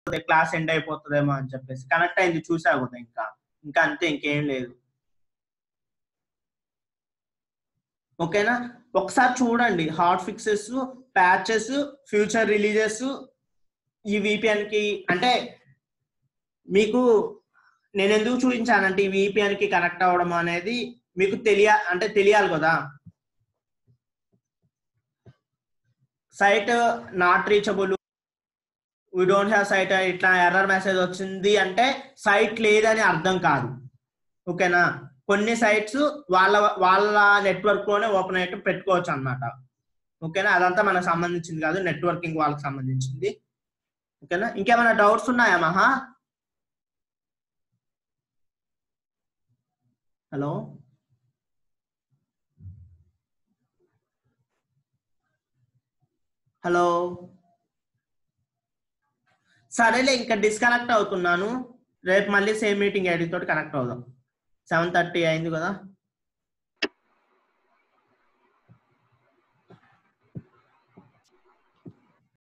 Class end అయిపోతుందేమో అని చెప్పేసి కనెక్ట్ అయింది, చూసావు కదా. ఇంకా అంతే, ఇంకేం లేదు. ఓకేనా, ఒకసారి చూడండి hot fixes, patches, future releases ఈ VPN కి. అంటే మీకు నేను ఎందుకు చూపించానంటే ఈ VPN కి కనెక్ట్ అవ్వడం అనేది మీకు తెలియాలి కదా. Site not reachable, we don't have site, ఇట్లా ఎర్రర్ మెసేజ్ వచ్చింది అంటే సైట్ లేదని అర్థం కాదు. ఓకేనా, కొన్ని సైట్స్ వాళ్ళ నెట్వర్క్ లోనే ఓపెన్ అయ్యేట్టు పెట్టుకోవచ్చు అన్నమాట. ఓకేనా, అదంతా మనకు సంబంధించింది కాదు, నెట్వర్కింగ్ వాళ్ళకి సంబంధించింది. ఓకేనా, ఇంకేమైనా డౌట్స్ ఉన్నాయా మహా? హలో హలో, సరేలే, ఇంకా డిస్కనెక్ట్ అవుతున్నాను. రేపు మళ్ళీ సేమ్ మీటింగ్ ఐడి తోటి కనెక్ట్ అవుదాం. 7:30 అయింది కదా.